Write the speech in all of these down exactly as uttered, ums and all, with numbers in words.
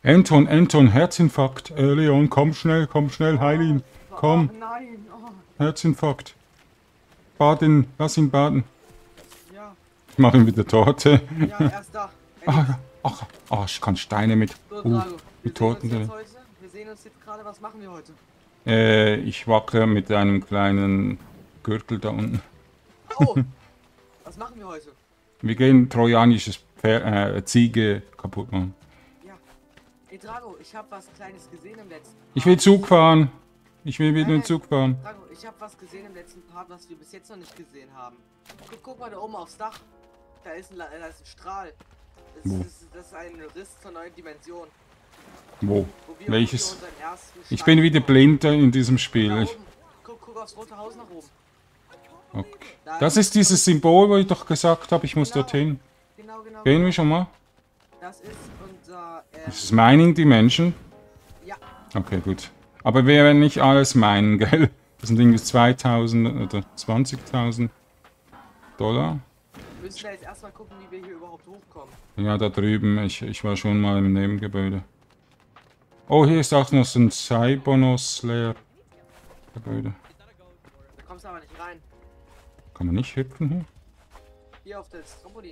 Anton, Anton, Herzinfarkt. Äh, Leon, komm schnell, komm schnell, heil ihn. Komm. Oh, nein. Oh. Herzinfarkt. Baden, lass ihn baden. Ja. Ich mache ihn wieder Torte. Ja, er ist da. Er Ah, lebt. ja. Ach, ach, ich kann Steine mit. So, Uh, Drago, die wir sehen uns Torten jetzt drin. heute. Wir sehen uns jetzt gerade. Was machen wir heute? Äh, ich wacke mit einem kleinen Gürtel da unten. Oh! Was machen wir heute? Wir gehen trojanisches Pferd, äh, Ziege kaputt machen. Ja. Ey, Drago, ich habe was Kleines gesehen im letzten Part. Ich will Zug fahren. Ich will wieder Nein, einen Zug fahren. Drago, ich habe was gesehen im letzten Part, was wir bis jetzt noch nicht gesehen haben. Guck, guck mal da oben aufs Dach. Da ist ein, La- da ist ein Strahl. Das, Wo? ist, das ist ein Riss zur neuen Dimension. Wo? Wo wir Welches? unseren ersten Ich Stein bin wieder bekommen. blind da in diesem Da Spiel. Ich, oben. Guck, guck aufs rote Haus nach oben. okay. Da Das ist dieses Symbol, wo ich doch gesagt habe, ich muss Genau. dorthin. Genau, genau. Gehen wir schon mal? Das ist unser. Ähm, Das ist Mining Dimension. ja, Okay, gut. Aber wir werden nicht alles meinen, gell? Das sind irgendwie zweitausend oder zwanzigtausend Dollar. wir müssen da jetzt erstmal gucken, wie wir hier überhaupt hochkommen. Ja, da drüben. Ich, ich war schon mal im Nebengebäude. Oh, hier ist auch noch so ein Cybonos Slayer Gebäude. Da kommst du aber nicht rein. Kann man nicht hüpfen hier? Hier auf das Trampolin.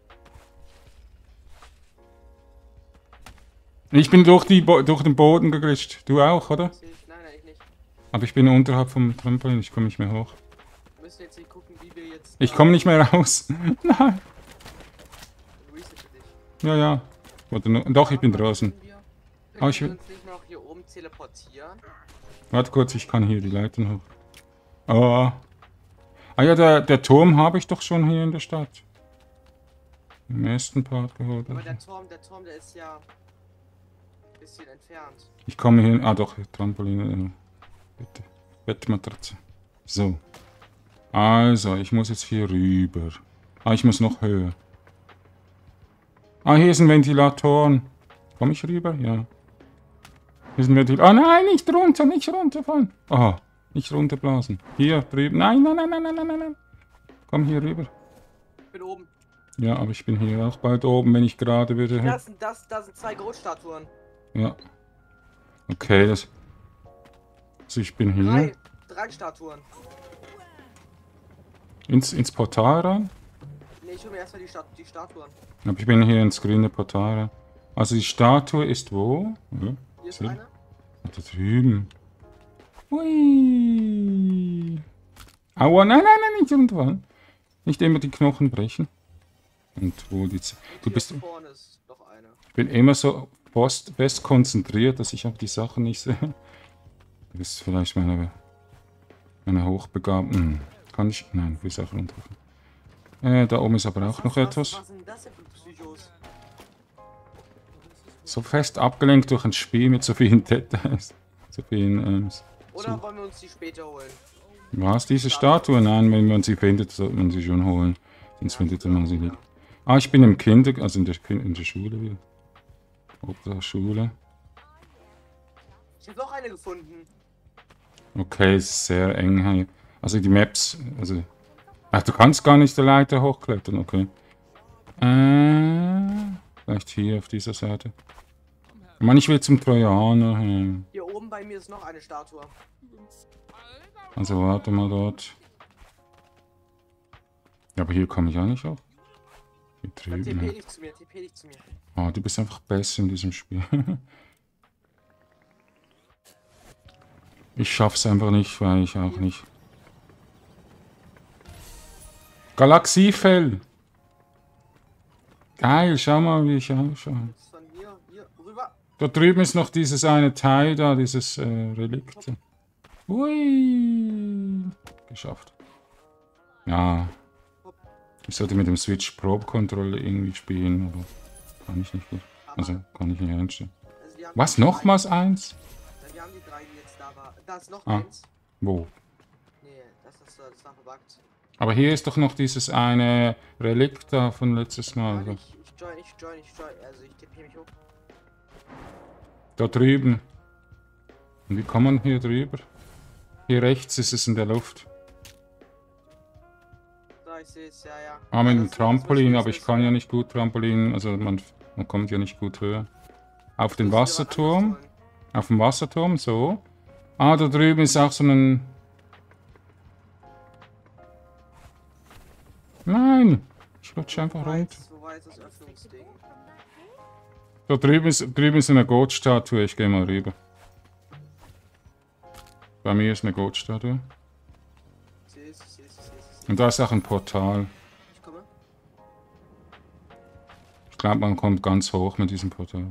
Ich bin durch, die Bo durch den Boden geglitscht. Du auch, oder? Sehe ich. Nein, nein, ich nicht. Aber ich bin unterhalb vom Trampolin. Ich komme nicht mehr hoch. Wir müssen jetzt hier gucken, wie wir jetzt. Ich da- komme nicht mehr raus. Nein. Reset für dich. Ja, ja. Oder nur, doch, ich bin Warte mal, draußen. können wir- Ah, Können ich wir will- uns nicht noch hier oben teleportieren? Warte kurz, ich kann hier die Leitern hoch. Oh. Ah ja, der, der Turm habe ich doch schon hier in der Stadt. Im ersten Part geholt. Aber der Turm, der Turm, der ist ja ein bisschen entfernt. Ich komme hier. Ah doch, Trampolin. Äh, bitte. Bettmatratze. So. Also, ich muss jetzt hier rüber. Ah, ich muss noch höher. Ah, hier ist ein Ventilator. Komme ich rüber? Ja. Hier ist ein Ventilator. Ah nein, nicht runter, nicht runterfallen. Ah, nicht runterblasen. Hier drüben. Nein, nein, nein, nein, nein, nein, nein. Komm hier rüber. Ich bin oben. Ja, aber ich bin hier auch bald oben, wenn ich gerade wieder... Das sind, das, das sind zwei Großstatuen. Ja. Okay, das... Also ich bin hier. Drei. Drei Statuen. Ins, ins Portal rein. Ne, ich hole mir erstmal die, Stat die Statuen. Aber ich bin hier ins grüne Portal rein. Also die Statue ist wo? Ja, Hier ist so. eine. Da drüben. Hui. Aua, nein, nein, nein, nicht runterfallen. Nicht immer die Knochen brechen. Und wo die... Z Und du hier bist... vorne ist noch eine. Ich bin immer so post best konzentriert, dass ich auch die Sachen nicht sehe. Das ist vielleicht meine... Meine Hochbegabten... Hm. Kann ich... Nein, ich will es einfach runterfallen. Äh, da oben ist aber auch Was- noch was, etwas. Was sind das denn für Psychos? So fest abgelenkt durch ein Spiel mit so vielen Details. So vielen... Ähm, Oder so. wollen wir uns die später holen? Was, diese Statue? Nein, wenn man sie findet, sollte man sie schon holen. Sonst findet man sie nicht. Ah, ich bin im Kinder... Also in der, Kin- in der Schule wieder. Obdachschule. Ich habe noch eine gefunden. Okay, es ist sehr eng hier. Also die Maps... Also... Ach, du kannst gar nicht der Leiter hochklettern, okay. Äh... Vielleicht hier auf dieser Seite. Mann, ich will zum Trojaner. Hm. Hier oben bei mir ist noch eine Statue. Also warte mal dort. Ja, aber hier komme ich auch nicht auf. Hier Dann drüben. T P dich zu mir, T P dich zu mir. Oh, du bist einfach besser in diesem Spiel. Ich schaff's einfach nicht, weil ich auch nicht. Galaxiefell! Geil, schau mal, wie ich ausschaue. Jetzt von hier, hier rüber. Da drüben ist noch dieses eine Teil da, dieses äh, Relikt. Ui! Geschafft. Ja. Ich sollte mit dem Switch Probe Controller irgendwie spielen, aber kann ich nicht gut. Also kann ich nicht einstellen. Also wir haben Was? die drei- Nochmals eins? Ja, wir haben die drei, die jetzt da waren. Da ist noch Ah. eins. Wo? Nee, das, ist, das war verbuggt. Aber hier ist doch noch dieses eine Relikt da von letztes Mal. Warte, oder? ich, ich join, ich join, ich join. Also ich tippe mich hoch. Da drüben. Und wie kommt man hier drüber? Hier rechts ist es in der Luft. Da, ich sehe es, ja, ja. Ah, mit dem Das- das Trampolin, müssen- aber ich das kann ja müssen- nicht gut Trampolin. Also man, man kommt ja nicht gut höher. Auf den Müssen wir was Wasserturm. anderes holen. Auf dem Wasserturm, so. Ah, da drüben ist auch so ein... Nein! Ich rutsche einfach Wo war runter. jetzt- Wo war jetzt das Öffnungsding? Da drüben ist, drüben ist eine Gottstatue. Ich gehe mal rüber. Bei mir ist eine Gottstatue. Ich sehe es, ich sehe es, ich sehe es. ich sehe Und da ist auch ein Portal. es. Ich komme. Ich glaube, man kommt ganz hoch mit diesem Portal.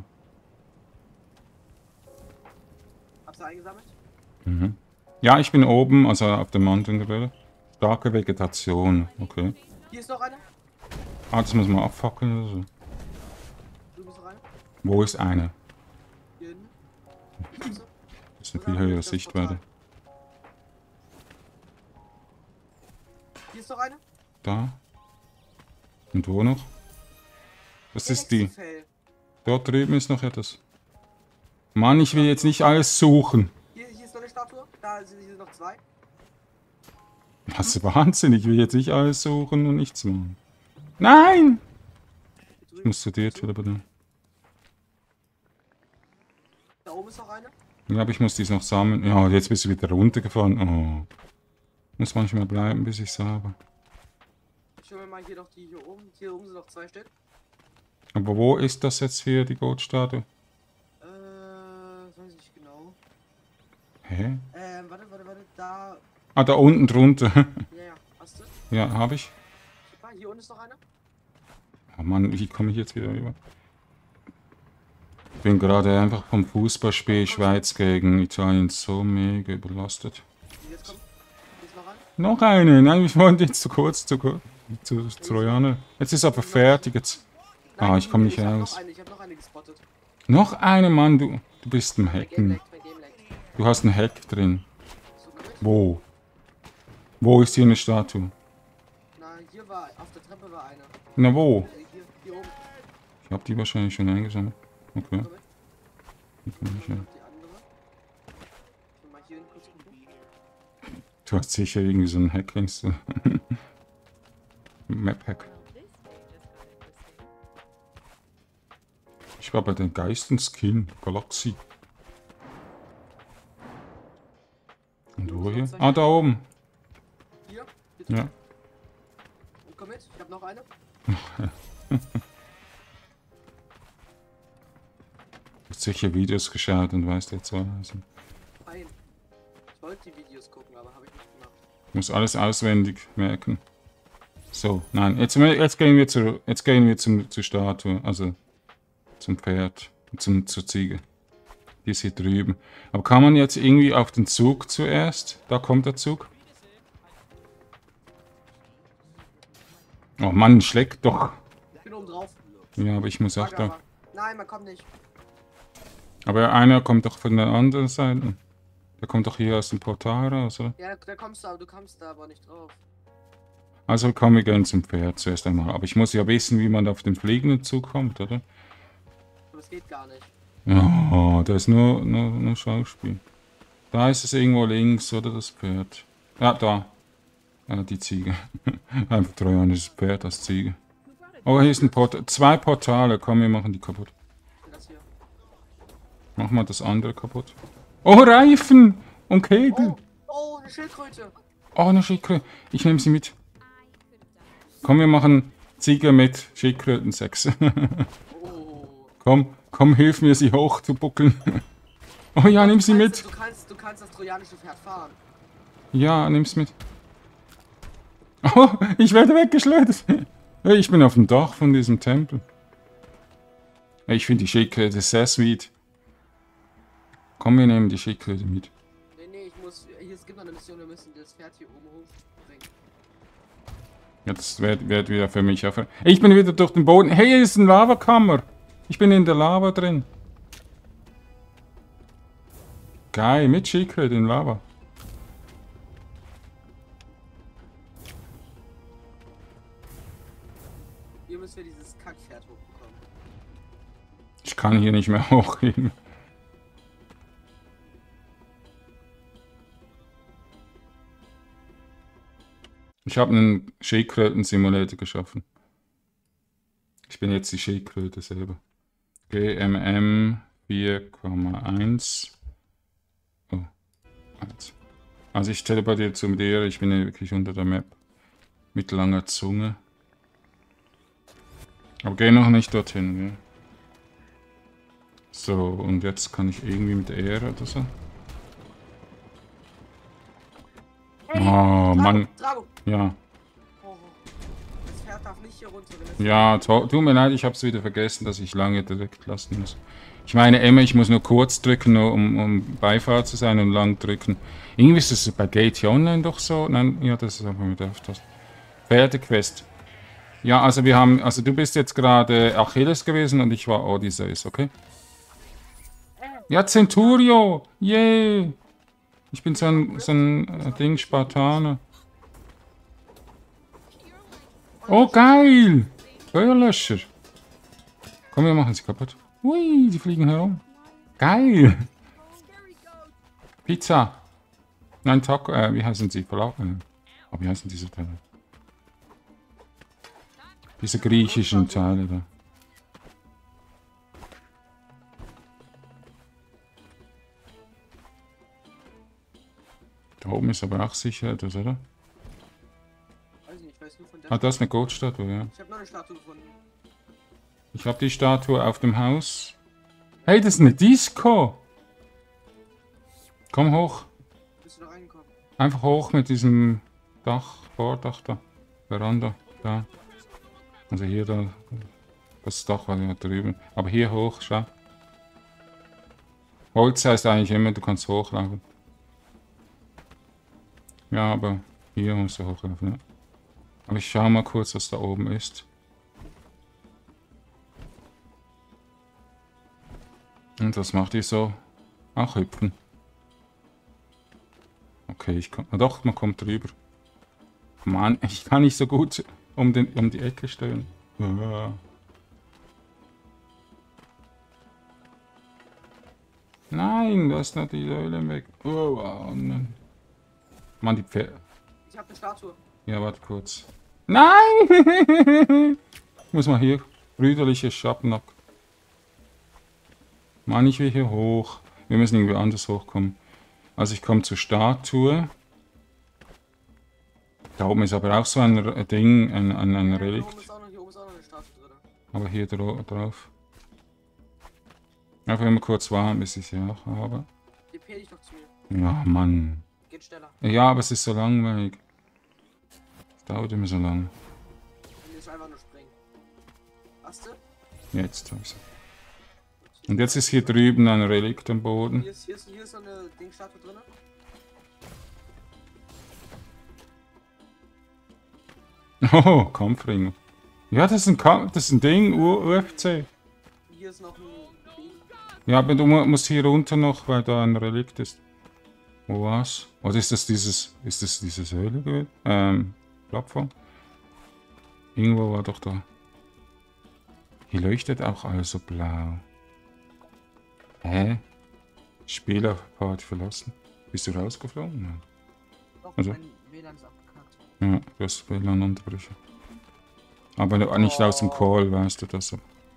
Hab's du eingesammelt? Mhm. Ja, ich bin oben, also auf dem Mountain-Gebirge. Starke Vegetation, okay. Hier ist noch eine. Ah, das muss man abfackeln oder so. Du bist noch eine. Wo ist eine? Hier hinten. Kommst du? Das ist eine viel höhere Sichtweite. Hier ist noch eine. Da. Und wo noch? Das ist die. Hexenfell. Dort drüben ist noch etwas. Mann, ich will jetzt nicht alles suchen. Hier, hier ist noch eine Statue. Da sind, hier sind noch zwei. Das ist Wahnsinn, ich will jetzt nicht alles suchen und nichts machen. Nein! Ich muss zu dir jetzt wieder bitte. Da oben ist noch eine. Ich glaube, ich muss dies noch sammeln. Ja, jetzt bist du wieder runtergefahren. Oh. Muss manchmal bleiben, bis ich habe. Ich hole mir mal hier noch die hier oben. Hier oben sind noch zwei Stück. Aber wo ist das jetzt hier, die Gottstatue? Äh, weiß ich genau. Hä? Ähm, warte, warte, warte. Da. Ah, da unten drunter. Ja, ja. Hast du? Ja, habe ich. Super. Hier unten ist noch eine. Oh Mann, wie komme ich jetzt wieder rüber? Ich bin gerade einfach vom Fußballspiel Schweiz gegen Italien so mega überlastet. Jetzt kommt. Hier ist noch eine. Noch eine! Nein, ich wollte jetzt zu kurz zu, kurz, zu, zu Trojaner. Jetzt ist aber fertig. Jetzt. Ah, ich komme nicht ich hab raus. noch eine, ich habe noch eine gespottet. Noch eine, Mann, du, du bist im Mein Game Hacken. laggt, mein Game laggt. Du hast ein Hack drin. So, komm mit. Wo? Wo ist hier eine Statue? Na, hier war, auf der Treppe war eine. Na wo? Äh, hier, hier oben. Ich habe die wahrscheinlich schon eingesammelt. Okay. Komm mit. Die kann ich ja. Und die andere. Ich will mal hier hin kurz gucken. Du hast sicher irgendwie so ein Hack installiert. Map-Hack. Ich war bei den Geistenskin Galaxie. Und wo hier? Ah, da oben. Hier, bitte. Ja. Und komm mit, ich habe noch eine. Du hast sicher Videos geschaut und weißt jetzt was. Also, Nein. Ich wollte die Videos gucken, aber habe ich nicht gemacht. ich muss alles auswendig merken. So, nein, jetzt, jetzt gehen wir zur, jetzt gehen wir zum, zur Statue, also zum Pferd, zum, zur Ziege. Die ist hier drüben. Aber kann man jetzt irgendwie auf den Zug zuerst? Da kommt der Zug. Oh Mann, schlägt doch. Ich bin oben drauf. Ja, aber ich muss auch Warte da. aber. Nein, man kommt nicht. Aber einer kommt doch von der anderen Seite. Der kommt doch hier aus dem Portal raus, oder? Ja, da kommst du, aber du kommst da aber nicht drauf. Also kommen wir gerne zum Pferd zuerst einmal. Aber ich muss ja wissen, wie man auf den fliegenden Zug kommt, oder? Aber es geht gar nicht. Oh, da ist nur, nur, nur Schauspiel. Da ist es irgendwo links, oder das Pferd? Ja, da. Ja, die Ziege. Einfach trojanisches Pferd als Ziege. Oh, hier ist ein Portal. Zwei Portale. Komm, wir machen die kaputt. Das hier. Mach mal das andere kaputt. Oh, Reifen! Und Kegel! Oh, oh, eine Schildkröte. Oh, eine Schildkröte. Ich nehme sie mit. Komm, wir machen Ziege mit Schildkrötensex. Oh. Komm, komm, hilf mir, sie hoch zu buckeln. Oh ja, nimm sie Du mit. kannst, du kannst, du kannst das trojanische Pferd fahren. Ja, nimm's mit. Oh, ich werde weggeschleudert. Hey, ich bin auf dem Dach von diesem Tempel. Hey, ich finde die Schildkröte sehr sweet. Komm, wir nehmen die Schildkröte mit. Nee, nee, ich muss. Hier, es gibt noch eine Mission, wir müssen das Pferd hier oben hochbringen. Jetzt wird, wird wieder für mich auf. Ich bin wieder durch den Boden. Hey, hier ist eine Lavakammer. Ich bin in der Lava drin. Geil, mit Schildkröte in Lava. Hier müssen wir dieses Kackpferd hochbekommen. Ich kann hier nicht mehr hochgehen. Ich habe einen Schildkröten-Simulator geschaffen. Ich bin jetzt die Schildkröte selber. G M M vier Komma eins. Oh, eins. Also ich teleportiere zu dir, ich bin ja wirklich unter der Map. Mit langer Zunge. Aber geh noch nicht dorthin, gell? So, und jetzt kann ich irgendwie mit R oder so. Hey, Oh, Drago, Mann. Drago. Ja. Oh, das Pferd darf nicht hier runter. Ja, tut mir leid, ich habe es wieder vergessen, dass ich lange direkt lassen muss. Ich meine immer, ich muss nur kurz drücken, nur um, um Beifahrer zu sein und lang drücken. Irgendwie ist es bei G T Online doch so. Nein, ja, das ist einfach mit öfters. Pferdequest. Ja, also wir haben, also du bist jetzt gerade Achilles gewesen und ich war Odysseus, okay? Ja, Centurio! Yay! Ich bin so ein, so ein äh, Ding Spartaner. Oh, geil! Feuerlöscher. Komm, wir machen sie kaputt. Ui, die fliegen herum. Geil! Pizza. Nein, Taco, äh, wie heißen sie? Verlagen. Oh, wie heißen diese Teile? Diese griechischen Teile da. Da oben ist aber auch sicher etwas, oder? Weiß nicht, ich weiß nur von der Ah, das ist eine Goldstatue, ja. Ich habe noch eine Statue gefunden. Ich habe die Statue auf dem Haus. Hey, das ist eine Disco! Komm hoch. Bist du da reingekommen? Einfach hoch mit diesem Dach, Vordach da. Veranda, da. Also hier da. Das Dach war ja drüben. Aber hier hoch, schau. Holz heißt eigentlich immer, du kannst hochlaufen. Ja, aber hier musst du hochlaufen, ja. Aber ich schau mal kurz, was da oben ist. Und was macht ihr so? Auch hüpfen. Okay, ich komm. Na doch, man kommt drüber. Mann, ich kann nicht so gut um, den, um die Ecke stellen. Ja. Nein, da ist noch die Säule weg. Oh, oh, nein. Mann, die Pferde. Ich habe eine Statue. Ja, warte kurz. Nein! Ich muss mal hier. Brüderliches Schabernack. Mann, ich will hier hoch. Wir müssen irgendwie anders hochkommen. Also ich komme zur Statue. Da oben ist aber auch so ein Ding, ein, ein, ein Hier oben Relikt. ist auch noch, hier oben ist auch noch eine Statue drin. Aber hier dra drauf. Einfach immer kurz warten, bis ich sie auch habe. Die P dich doch zu mir. Ja, Mann. Geht schneller. Ja, aber es ist so langweilig. Es dauert immer so lang. Du musst einfach nur springen. Hast du? Jetzt habe ich sie. Und jetzt ist hier drüben ein Relikt am Boden. Hier ist, hier ist, hier ist so eine Dingstatue drin. Oh, Kampfring. Ja, das ist ein Kampf, das ist ein Ding, U F C. Hier ist noch ein Ding. Ja, aber du mu musst hier runter noch, weil da ein Relikt ist. Wo was? Oder ist das dieses, ist das diese Säule gewesen? Ähm, Plattform? Irgendwo war doch da. Hier leuchtet auch alles so blau. Hä? Spielerpart verlassen. Bist du rausgeflogen? Nein. Doch, Also. mein W L A N ist abgekackt. Ja, du hast W L A N-Unterbrüche. Aber nicht aus dem Call, weißt du das. Oh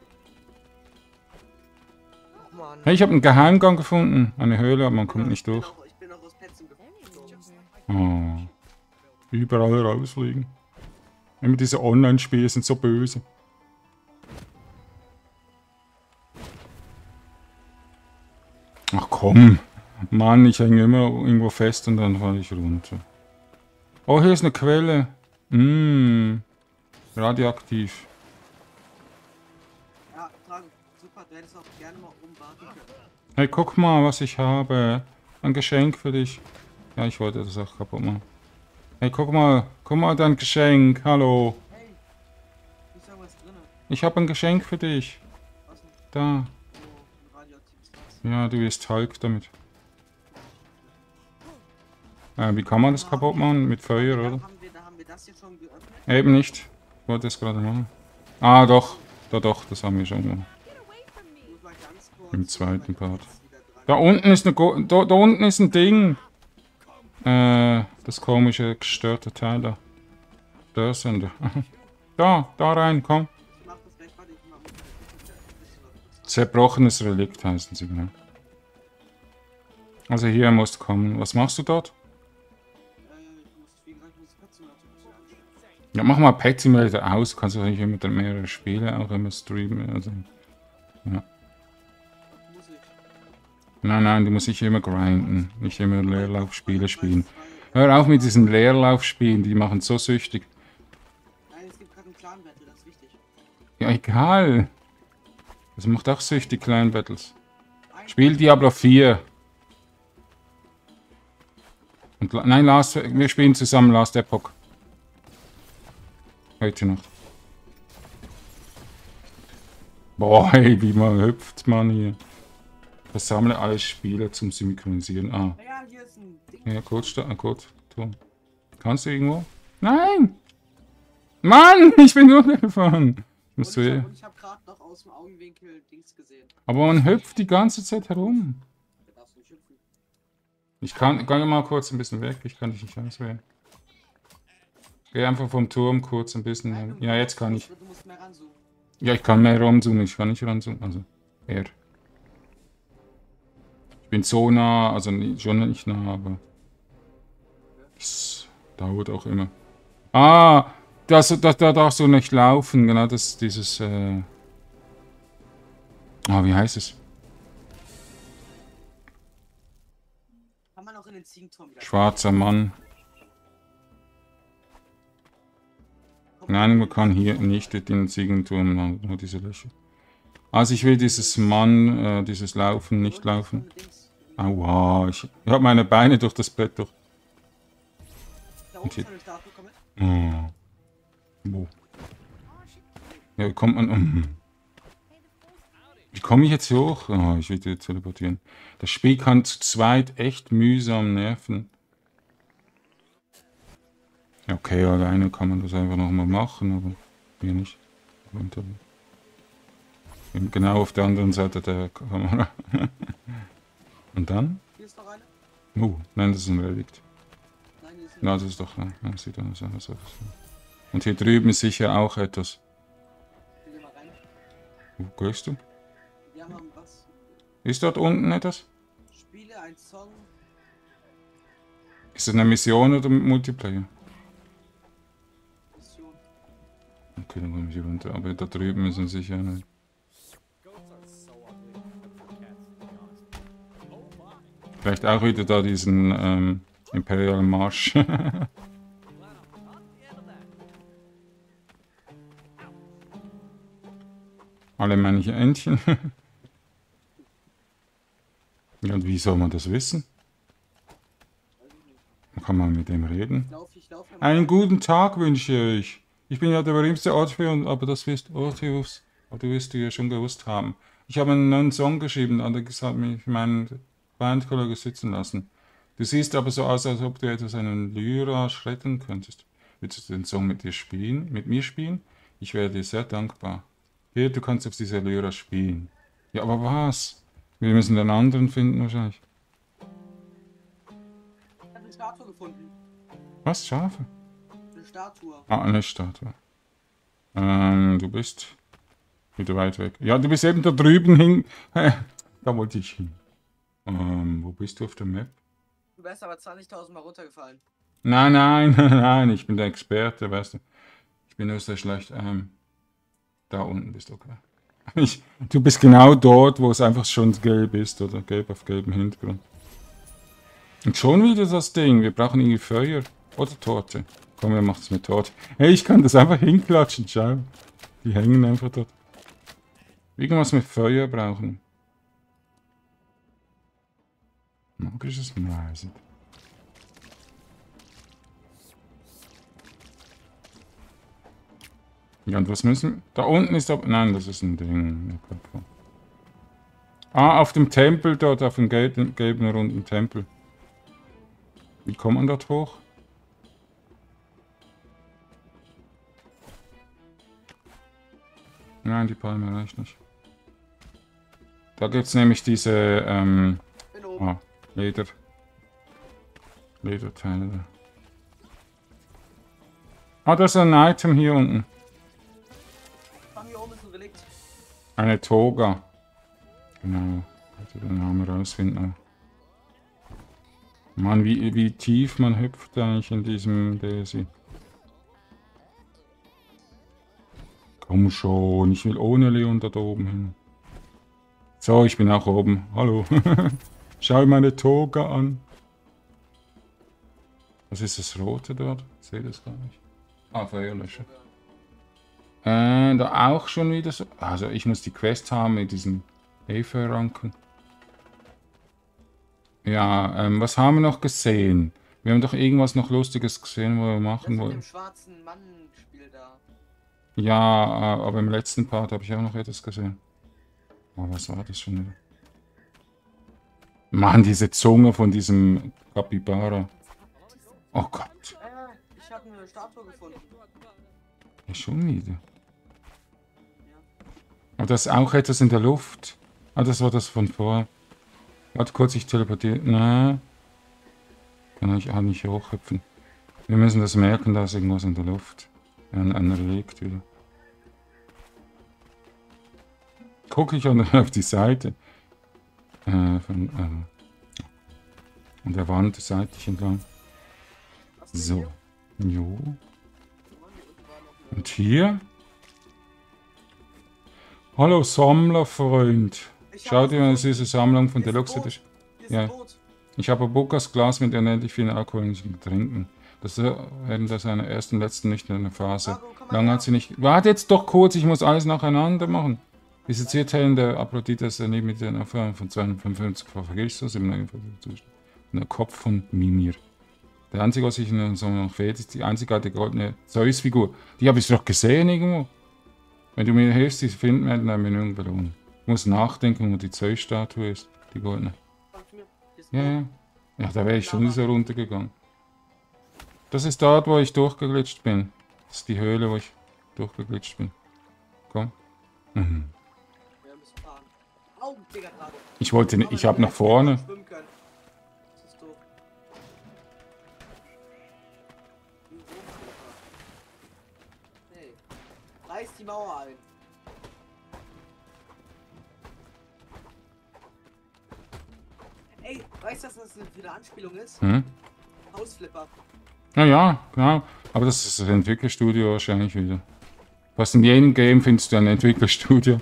Mann. Hey, ich habe einen Geheimgang gefunden. Eine Höhle, aber man kommt nicht durch. Ich bin noch aus Petzen geflogen. Oh. Überall rausfliegen. Immer diese Online-Spiele sind so böse. Ach komm. Mann, ich hänge immer irgendwo fest und dann falle ich runter. Oh, hier ist eine Quelle. Mmh. Radioaktiv. Ja, Tragen. Super, du hättest auch gerne mal oben warten können. Hey, guck mal, was ich habe. Ein Geschenk für dich. Ja, ich wollte das auch kaputt machen. Hey, guck mal. Guck mal, dein Geschenk. Hallo. Hey, ist da was drin? Ich habe ein Geschenk für dich. Was denn? Da. Oh, ein radioaktives Glas. Ja, du wirst Hulk damit. Äh, wie kann man das kaputt machen? Mit Feuer, Da oder? haben wir, da haben wir das hier schon geöffnet. Eben nicht. Ich wollte es gerade machen. Ah, doch. Da doch, das haben wir schon gemacht. Ich muss mal ganz kurz Im zweiten meine Part. Notizen wieder dran. Da unten ist eine Go da, da unten ist ein Ding. Äh, das komische gestörte Teil da. Da sind wir. Da, da rein, komm. Ich mach das gleich, warte, ich mach Zerbrochenes Relikt heißen sie, genau. Also hier musst du kommen. Was machst du dort? Ja, mach mal Pet Simulator aus. Kannst du nicht immer mehrere Spiele auch immer streamen. Also, ja. Nein, nein, du musst nicht immer grinden. Nicht immer Leerlaufspiele spielen. Hör auf mit diesen Leerlaufspielen, die machen so süchtig. Nein, es gibt gerade einen Clan-Battle, das ist wichtig. Ja, egal. Das macht auch süchtig, Clan Battles. Spiel Diablo vier. Und, nein, Last, wir spielen zusammen Last Epoch. Heute Nacht. Boah, hey, wie man hüpft man hier. Versammle alle Spiele zum Synchronisieren. Ah. Ja, hier ist ein Ding. Ja, kurz, da, kurz. Kannst du irgendwo? Nein! Mann, ich bin runtergefahren. Und ich eh. habe hab gerade noch aus dem Augenwinkel Dings gesehen. Aber man hüpft die ganze Zeit herum. Da darfst du nicht hüpfen. Ich kann, geh mal kurz ein bisschen weg. Ich kann dich nicht auswählen. Geh einfach vom Turm kurz ein bisschen. Nein, du Ja, jetzt musst- kann ich. Du musst mehr ranzoomen. Ja, ich kann mehr ranzoomen. Ich kann nicht ranzoomen. Also, eher. Ich bin so nah, also nie- schon nicht nah, aber. Es dauert auch immer. Ah! Das, das, da darfst du nicht laufen. Genau, das ist dieses. Äh ah, wie heißt es? Kann man auch in den Ziegenturm wieder. Schwarzer Mann. Nein, man kann hier nicht in den Ziegenturm, nur diese Löcher. Also ich will dieses Mann, äh, dieses Laufen, nicht laufen. Aua, ich, ich habe meine Beine durch das Brett durch. Da Und oben hier- ist eine Statue, komm mit. Oh. Wo? Ja, wie kommt man um? Wie komme ich jetzt hier hoch? Oh, ich will dir teleportieren. Das Spiel kann zu zweit echt mühsam nerven. Ja, okay, alleine kann man das einfach nochmal machen, aber hier nicht. Genau auf der anderen Seite der Kamera. Und dann? Hier ist noch eine. Oh, nein, das ist ein Relikt. Nein, hier ist Na, eine. das ist doch... Ja, sieht anders aus. Und hier drüben ist sicher auch etwas. Geh mal rein. Wo gehst du? Wir haben was. Ist dort unten etwas? Spiele ein Song. Ist das eine Mission oder Multiplayer? Mission. Okay, dann komme ich hier runter. Aber da drüben ist sicher eine... Vielleicht auch wieder da diesen ähm, imperialen Marsch. Alle männliche Entchen. Ja, und wie soll man das wissen? Kann man mit dem reden? Ich laufe, ich laufe. ja Einen mal. guten Tag wünsche ich. Ich bin ja der berühmteste Orpheus, aber das wirst Orpheus, aber du wirst du ja schon gewusst haben. Ich habe einen neuen Song geschrieben, allerdings hat mich mein Bandkollege sitzen lassen. Du siehst aber so aus, als ob du etwas einen Lyra schreddern könntest. Willst du den Song mit dir spielen? Mit mir spielen? Ich wäre dir sehr dankbar. Hier, du kannst auf dieser Lyra spielen. Ja, aber was? Wir müssen den anderen finden wahrscheinlich. Ich habe eine Statue gefunden. Was? Schafe? Eine Statue. Ah, eine Statue. Ähm, du bist wieder weit weg. Ja, du bist eben da drüben hin. Da wollte ich hin. Ähm, wo bist du auf der Map? Du wärst aber zwanzigtausend Mal runtergefallen. Nein, nein, nein, ich bin der Experte, weißt du. Ich bin nur sehr schlecht. Ähm, da unten bist du, okay. Ich, du bist genau dort, wo es einfach schon gelb ist, oder gelb auf gelbem Hintergrund. Und schon wieder das Ding. Wir brauchen irgendwie Feuer oder Torte. Komm, wir machen es mit Torte. Hey, ich kann das einfach hinklatschen, schau. Die hängen einfach dort. Irgendwas mit Feuer brauchen. Magisches Meisen. Ja, und was müssen wir? Da unten ist aber... Nein, das ist ein Ding. Ah, auf dem Tempel dort, auf dem gelben, gelben runden Tempel. Wie kommt man dort hoch? Nein, die Palme reicht nicht. Da gibt es nämlich diese... Ähm, Bin oben. ah, Leder. Lederteile. Ah, das ist ein Item hier unten. Ach, hier oben ist ein Relikt. Eine Toga. Genau. Also den Namen rausfinden. Mann, wie, wie tief man hüpft eigentlich in diesem Daisy. Komm schon, ich will ohne Leon da oben hin. So, ich bin auch oben. Hallo. Schau meine Toga an. Was ist das Rote dort? Ich sehe das gar nicht. Ah, Feuerlöscher. Äh, da auch schon wieder so. Also ich muss die Quest haben mit diesen Efeu-Ranken. Ja, ähm, was haben wir noch gesehen? Wir haben doch irgendwas noch Lustiges gesehen, wo wir machen wollen. Das mit dem schwarzen Mann-Spiel da. Ja, aber im letzten Part habe ich auch noch etwas gesehen. Oh, was war das schon wieder? Mann, diese Zunge von diesem Capybara. Oh Gott. Äh, ich habe eine Statue gefunden. Ja, schon wieder. Aber das ist auch etwas in der Luft. Ah, das war das von vorher. Warte kurz, ich teleportiere. Nein. Kann ich auch nicht hochhüpfen. Wir müssen das merken, da ist irgendwas in der Luft. Ein, ein Relikt wieder. Gucke ich auf die Seite. Äh, von, äh, an der Wand seitlich entlang. So. Jo. Und hier? Hallo Sammlerfreund. Schau dir mal diese Sammlung von Deluxe Edition. Ja. Ich habe Bokas Glas mit unendlich vielen alkoholischen Getränken. Das während das seiner ersten und letzten nüchternen Phase. Lange hat sie nicht. Warte jetzt doch kurz, ich muss alles nacheinander machen. Diese Zierteilen der Aphrodite daneben mit den Erfahrungen von zweihundertfünfundfünfzig vor Christus im der Kopf von Mimir. Der einzige, was ich in so noch fehlt, ist die einzigartige goldene Zeus-Figur. Die habe ich doch gesehen irgendwo. Wenn du mir hilfst, sie finden, werden eine Menü belohnen. Ich muss nachdenken, wo die Zeus-Statue ist, die goldene. Ja, ja. Ja, da wäre ich schon so runtergegangen. Das ist dort, wo ich durchgeglitscht bin. Das ist die Höhle, wo ich durchgeglitscht bin. Komm. Mhm. Ich wollte nicht, ich habe nach vorne. Reiß die Mauer ein. Ey, weißt du, dass das eine wieder Anspielung ist? Hm? Hausflipper. Ja, ja, genau. Aber das ist das Entwicklerstudio wahrscheinlich wieder. Fast in jedem Game findest du ein Entwicklerstudio.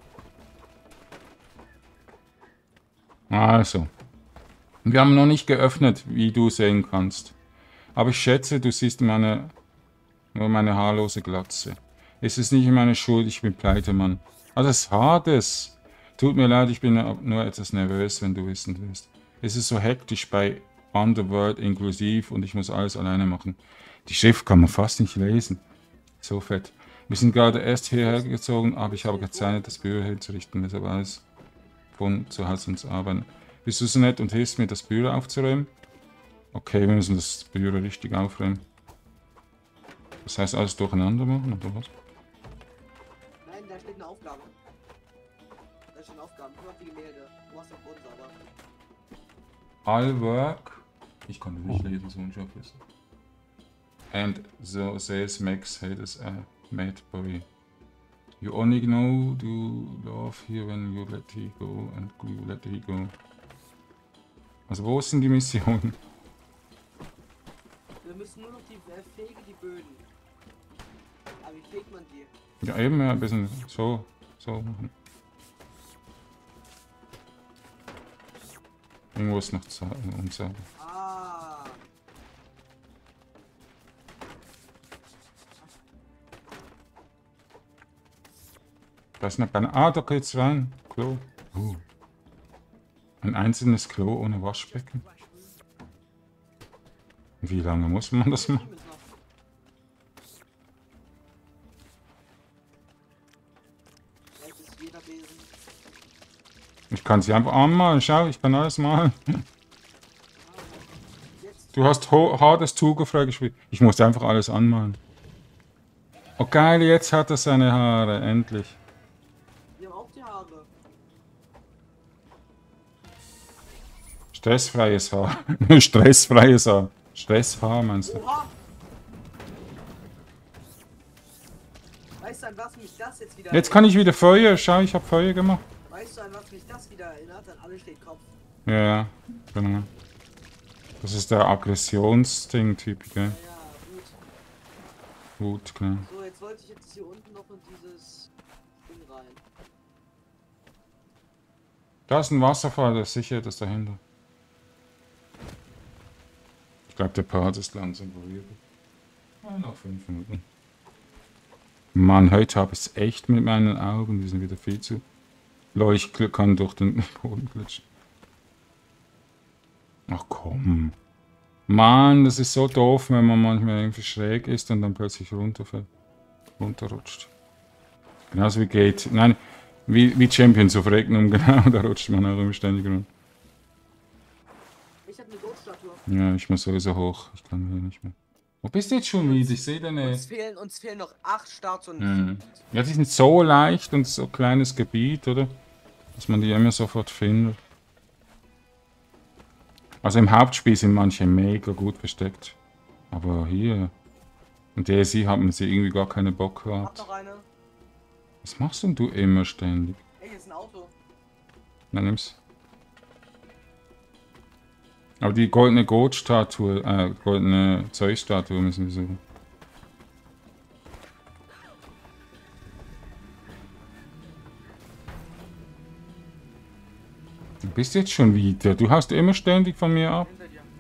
Also. Wir haben noch nicht geöffnet, wie du sehen kannst. Aber ich schätze, du siehst meine, nur meine haarlose Glatze. Es ist nicht meine Schuld, ich bin pleite, Mann. Ah, das ist Hades. Tut mir leid, ich bin nur etwas nervös, wenn du wissen willst. Es ist so hektisch bei Underworld inklusiv und ich muss alles alleine machen. Die Schrift kann man fast nicht lesen. So fett. Wir sind gerade erst hierher gezogen, aber ich habe gezeichnet, das Büro hinzurichten, deshalb alles von zu Hause uns arbeiten. Bist du so nett und hilfst mir, das Büro aufzuräumen? Okay, wir müssen das Büro richtig aufräumen. Das heißt, alles durcheinander machen, oder was? Nein, da steht eine Aufgabe. Da stehen Aufgaben. Guck auf die Gemälde. Du machst den Boden sauber. All work. Ich kann nicht lesen, so ein Job ist. And so says Max Hades a mad boy. You only know to love here when you let he go and you let he go. Also wo sind die Missionen? Wir müssen nur noch die äh, fegen die Böden. Aber wie fegt man die? Ja eben, ja, ein bisschen so, so machen. Irgendwo ist noch unser. Ah. Da ist eine Banane. Ah, da geht's rein. Klo. Uh. Ein einzelnes Klo ohne Waschbecken. Wie lange muss man das machen? Ich kann sie einfach anmalen. Schau, ich kann alles malen. Du hast hartes Zugefrei gespielt. Ich muss einfach alles anmalen. Oh geil, jetzt hat er seine Haare. Endlich. Wir haben auch die Haare. Stressfreies Haar. Stressfreies Haar. Stresshaar meinst du? Oha! Weißt du, an was mich das jetzt wieder... Jetzt kann ich wieder Feuer. Schau, ich habe Feuer gemacht. Weißt Weißt du, an was mich das wieder erinnert? An Alles steht Kopf. Ja, ja, genau. Das ist der Aggressionsding-Typ, gell? Ja, gut. Gut, klar. So, jetzt wollte ich jetzt hier unten noch in dieses Ding rein. Da ist ein Wasserfall, das ist sicher das dahinter. Ich glaube, der Part ist langsam berührt. Ja, noch fünf Minuten. Mann, heute habe ich es echt mit meinen Augen. Die sind wieder viel zu. Ich kann durch den Boden glitschen. Ach komm. Mann, das ist so doof, wenn man manchmal irgendwie schräg ist und dann plötzlich runterfällt. Runterrutscht. Genauso wie Gate. Nein, wie, wie Champions of Regnum, genau. Da rutscht man auch immer ständig runter. Ich habe eine Goldstatue. Ja, ich muss sowieso hoch. Ich kann hier nicht mehr. Wo bist du jetzt schon wieder? Ich sehe deine... Uns fehlen, uns fehlen noch acht Statuen. Hm. Ja, die sind so leicht und so kleines Gebiet, oder? Dass man die immer sofort findet. Also im Hauptspiel sind manche mega gut versteckt. Aber hier... In D S I haben sie irgendwie gar keine Bock Hab gehabt. noch eine. Was machst denn du immer ständig? Ey, hier ist ein Auto. Na, nimm's. Aber die goldene Goat-Statue, äh, goldene Zeus-Statue müssen wir suchen. Du bist jetzt schon wieder. Du haust immer ständig von mir ab. Hinter dir.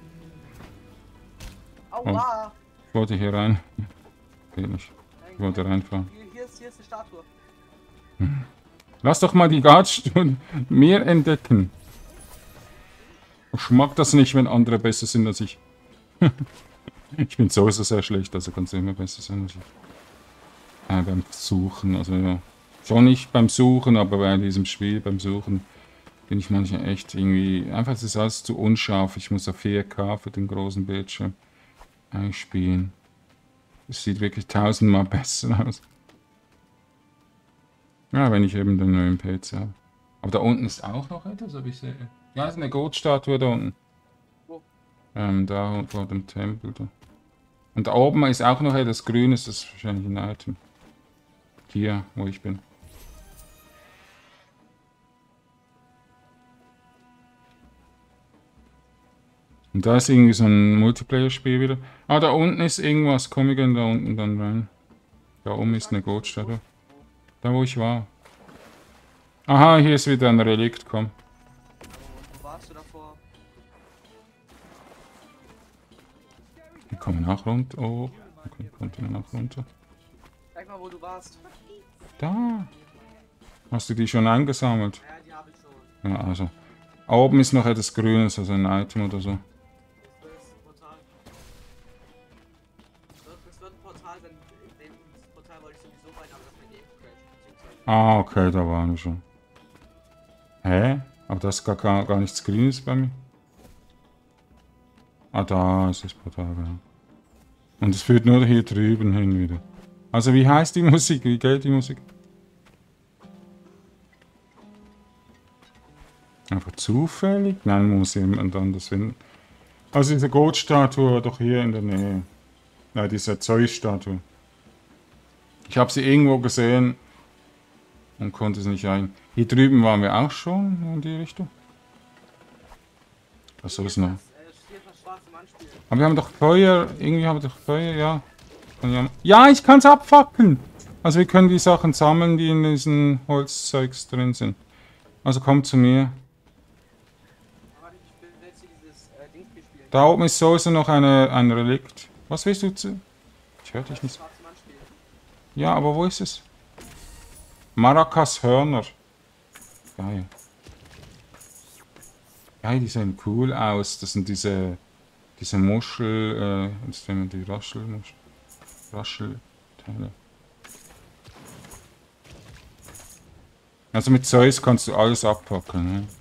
Aua! Ich wollte hier rein. Geht nicht. Nein, Ich wollte reinfahren. Hier, hier, ist, hier ist eine Statue. Lass doch mal die Guardstunden mehr entdecken. Ich mag das nicht, wenn andere besser sind als ich. Ich bin sowieso sehr schlecht, also kannst du immer besser sein als ich. Äh, beim Suchen, also ja. Schon nicht beim Suchen, aber bei diesem Spiel, beim Suchen, bin ich manchmal echt irgendwie... Einfach, es ist alles zu unscharf. Ich muss auf vier K für den großen Bildschirm einspielen. Es sieht wirklich tausendmal besser aus. Ja, wenn ich eben den neuen P C habe. Aber da unten ist auch noch etwas, ob ich sehe. Ja, ist eine Goat-Statue da unten. Wo? Ähm, da vor dem Tempel da. Und da oben ist auch noch etwas Grünes, das ist wahrscheinlich ein Item. Hier, wo ich bin. Und da ist irgendwie so ein Multiplayer-Spiel wieder. Ah, da unten ist irgendwas. Komm ich denn da unten dann rein? Da oben ist eine Goat-Statue. Da wo ich war. Aha, hier ist wieder ein Relikt, komm. Wo warst du davor? Wir kommen nach runter. Oh, okay, kommt hier nach runter. Sag mal, wo du warst. Da. Hast du die schon eingesammelt? Ja, die habe ich schon. Ja, also. Oben ist noch etwas Grünes, also ein Item oder so. Das ist ein Portal. Das wird ein Portal, wenn in dem dieses Portal wollte ich sowieso rein, aber das mein Game crasht. Ah, okay, da waren wir schon. Hä? Aber das ist gar, gar, gar nichts Grünes bei mir. Ah, da ist das Portal, ja. Und es führt nur hier drüben hin wieder. Also wie heißt die Musik? Wie geht die Musik? Einfach zufällig? Nein, muss jemand anders finden. Also diese Goat-Statue war doch hier in der Nähe. Ja, diese Zeus-Statue. Ich habe sie irgendwo gesehen und konnte es nicht ein. Hier drüben waren wir auch schon in die Richtung. Was soll es noch? Aber wir haben doch Feuer. Irgendwie haben wir doch Feuer, ja. Ja, ich kann es abfackeln. Also wir können die Sachen sammeln, die in diesen Holzzeugs drin sind. Also kommt zu mir. Da oben ist sowieso noch eine, ein Relikt. Was willst du zu... Ich höre dich nicht. Ja, aber wo ist es? Maracas Hörner. Geil. Geil, die sehen cool aus. Das sind diese... Diese Muschel... Äh, jetzt nehmen wir die Raschelmuschel. Raschelteile. Also mit Zeus kannst du alles abpacken, ne?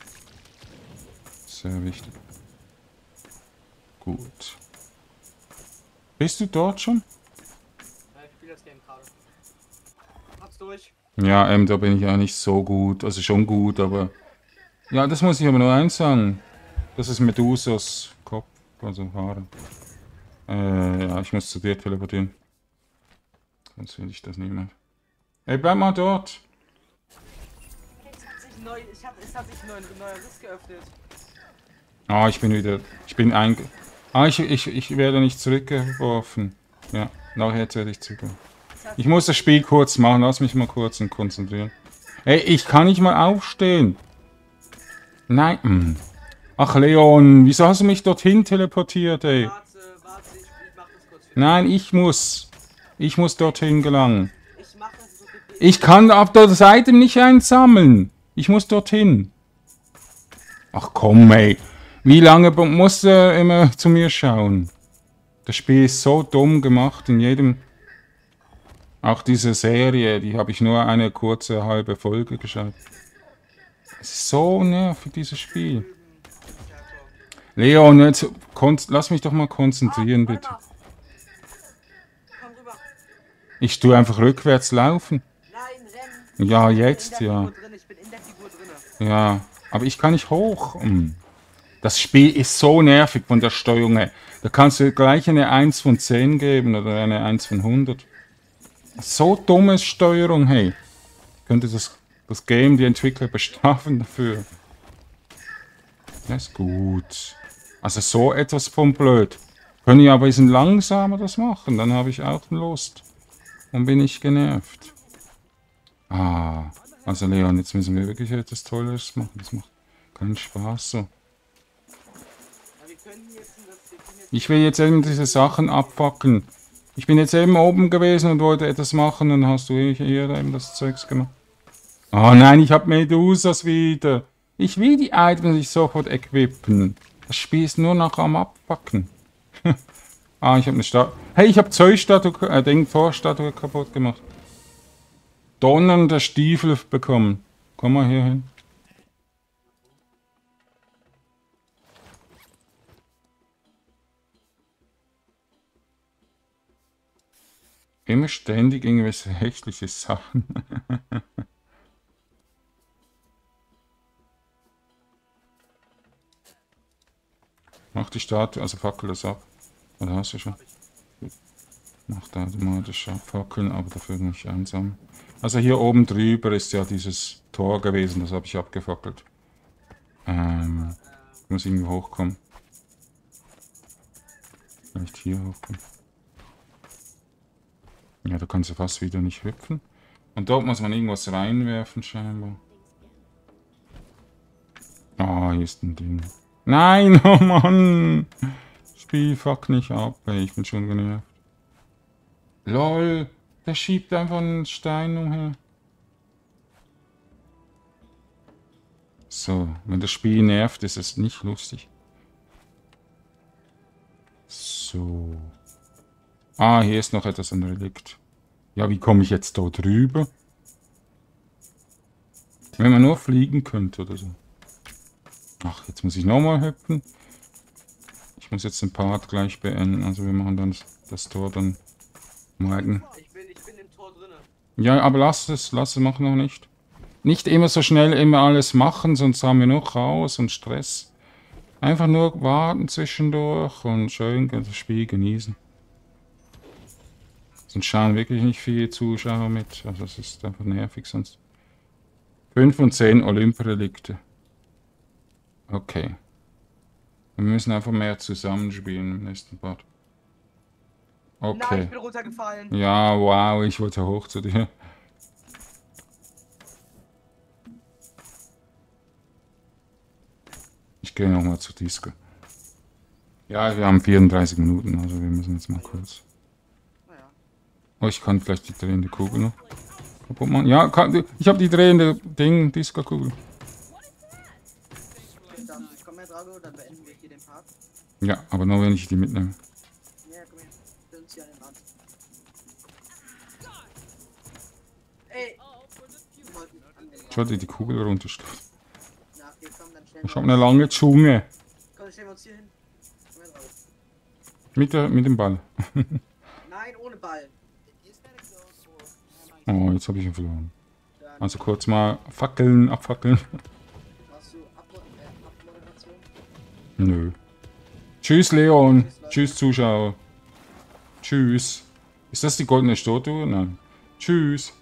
Sehr wichtig. Gut. Bist du dort schon? Ja, ich spiele das Game gerade. Hab's durch. Ja, ähm, da bin ich ja nicht so gut. Also schon gut, aber... Ja, das muss ich aber nur eins sagen. Das ist Medusas Kopf, also Haare. Äh, ja, ich muss zu dir teleportieren. Sonst will ich das niemand. Ey, bleib mal dort. neu, ich hab, es hat sich ein neuer, neuer Riss geöffnet. Ah, ich bin wieder, ich bin einge... Ah, ich, ich, ich werde nicht zurückgeworfen. Ja, nachher werde ich zurückgeworfen. Ich muss das Spiel kurz machen, lass mich mal kurz konzentrieren. Ey, ich kann nicht mal aufstehen. Nein. Hm. Ach, Leon, wieso hast du mich dorthin teleportiert, ey? Warte, warte, ich, ich mach das kurz für dich. Nein, ich muss. Ich muss dorthin gelangen. Ich mach das so bitte. Ich kann auf der Seite nicht einsammeln. Ich muss dorthin. Ach komm, ey. Wie lange musst du immer zu mir schauen? Das Spiel ist so dumm gemacht in jedem... Auch diese Serie, die habe ich nur eine kurze halbe Folge geschaut. Es ist so nervig, dieses Spiel. Leon, jetzt lass mich doch mal konzentrieren, bitte. Komm rüber. Ich tue einfach rückwärts laufen. Nein, renn. Ja, Ich bin jetzt, in der ja. Figur drin, ich bin in der Figur drin. Ja, aber ich kann nicht hoch. Hm. Das Spiel ist so nervig von der Steuerung her. Da kannst du gleich eine eins von zehn geben oder eine eins von hundert. So dumme Steuerung, hey. Könnte das, das Game die Entwickler bestrafen dafür. Das ist gut. Also so etwas von blöd. Können ja aber ein bisschen langsamer das machen, dann habe ich auch Lust. Und bin ich genervt. Ah, also Leon, jetzt müssen wir wirklich etwas Tolles machen. Das macht keinen Spaß so. Ja, wir können jetzt, das, wir können jetzt Ich will jetzt eben diese Sachen abfackeln. Ich bin jetzt eben oben gewesen und wollte etwas machen, dann hast du hier eben das Zeugs gemacht. Oh nein, ich habe Medusas wieder. Ich will die Items nicht sofort equippen. Das Spiel ist nur noch am Abpacken. Ah, ich habe eine Statue. Hey, ich habe Zeugstatue, äh, Ding, Torstatue kaputt gemacht. Donnernde Stiefel bekommen. Komm mal hier hin. Immer ständig irgendwelche hässliche Sachen. Mach die Statue, also fackel das ab. Oder hast du schon? Mach da automatisch abfackeln, aber dafür nicht einsam. Also hier oben drüber ist ja dieses Tor gewesen, das habe ich abgefackelt. Ähm, ich muss irgendwie hochkommen. Vielleicht hier hochkommen. Ja, da kannst du fast wieder nicht hüpfen. Und dort muss man irgendwas reinwerfen, scheinbar. Ah, oh, hier ist ein Ding. Nein, oh Mann! Spiel, fuck nicht ab, ey, ich bin schon genervt. LOL, der schiebt einfach einen Stein umher. So, wenn das Spiel nervt, ist es nicht lustig. So. Ah, hier ist noch etwas, ein Relikt. Ja, wie komme ich jetzt dort rüber? Wenn man nur fliegen könnte oder so. Ach, jetzt muss ich nochmal hüpfen. Ich muss jetzt den Part gleich beenden. Also wir machen dann das Tor dann morgen. Ich bin, ich bin im Tor drinne. Ja, aber lass es, lass es, mach noch nicht. Nicht immer so schnell immer alles machen, sonst haben wir noch Chaos und Stress. Einfach nur warten zwischendurch und schön das Spiel genießen. Sonst schauen wirklich nicht viele Zuschauer mit. Also es ist einfach nervig sonst. fünf und zehn Olymp-Relikte. Okay. Wir müssen einfach mehr zusammenspielen im nächsten Part. Nein, Okay. ich bin runtergefallen. Ja, wow, ich wollte hoch zu dir. Ich gehe nochmal zu Disco. Ja, wir haben vierunddreißig Minuten, also wir müssen jetzt mal kurz. Naja. Oh, ich kann vielleicht die drehende Kugel noch kaputt machen. Ja, kann, ich habe die drehende Ding, Disco-Kugel. Okay, dann komm her, Drago, dann beenden wir hier den Part. Ja, aber nur wenn ich die mitnehme. Ja, komm her. Wir uns hier an den Rand. Ey! Wir wollten an den Rand. Ich wollte die Kugel runterstoßen. Na, okay, komm, dann stellen Ich wir habe eine lange Zunge. Komm, dann stellen wir uns hier hin. Komm her, Drago. Mit, der, mit dem Ball. Nein, ohne Ball. Oh, jetzt habe ich ihn verloren. Dann Also kurz mal fackeln, abfackeln. machst du Abmo äh, Abmoderation. Nö. Tschüss, Leon. Tschüss, Zuschauer. Tschüss. Ist das die goldene Statue? Nein. Tschüss.